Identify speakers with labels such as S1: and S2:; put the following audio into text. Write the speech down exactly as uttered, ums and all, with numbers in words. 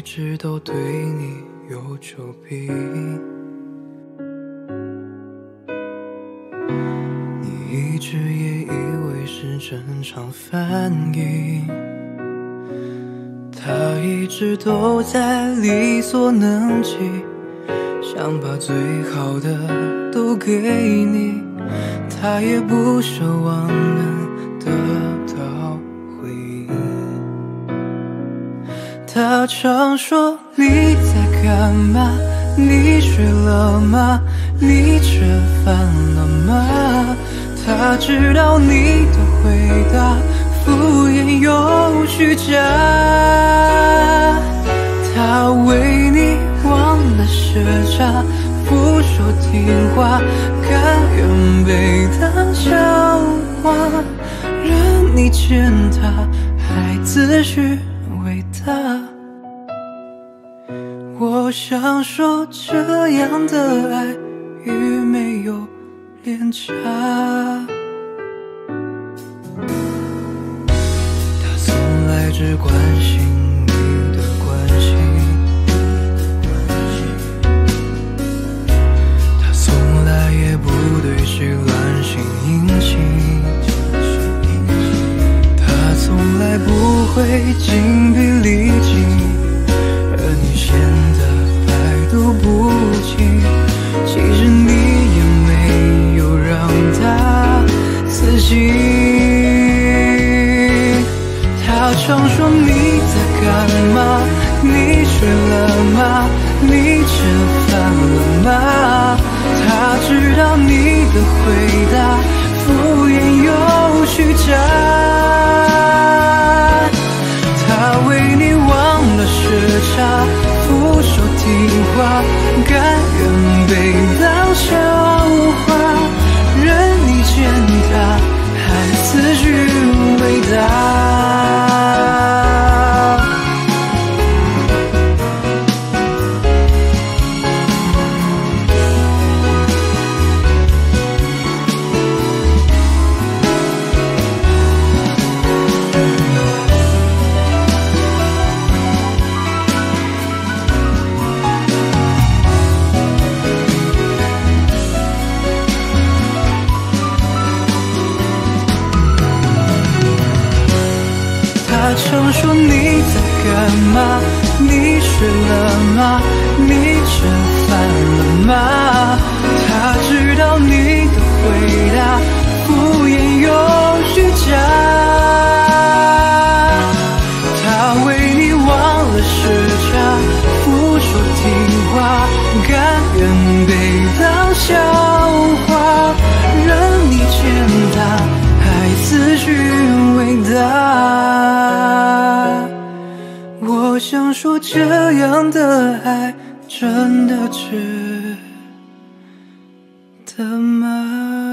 S1: 直都对你有求必应，你一直也以为是正常反应，他一直都在力所能及，想把最好的都给你，他也不奢望能得到回应。他常说你在干嘛？你睡了吗？你吃饭了吗？他知道你的回答敷衍又虚假，他为你忘了时差，不说听话，甘愿被当笑话，任你践踏，还自诩伟大。我想说，这样的爱与没有廉价。他从来只关心你的关心，他从来也不对谁乱心殷勤，他从来不会精疲力尽，而你显得百毒不侵。其实你也没有让他死心。他常说你在干嘛？你睡了吗？你吃饭了吗？他知道你的回答敷衍又虚假，他为你忘了时差，不说听话，甘愿被当笑话，任你践踏，还自诩伟大。他常说你在干嘛？你睡了吗？你吃饭了吗？他知道你的回答敷衍又虚假，他为你忘了时差，不说听话，甘愿被当笑话，任你践踏，还自诩伟大。我想说，这样的爱真的值得吗？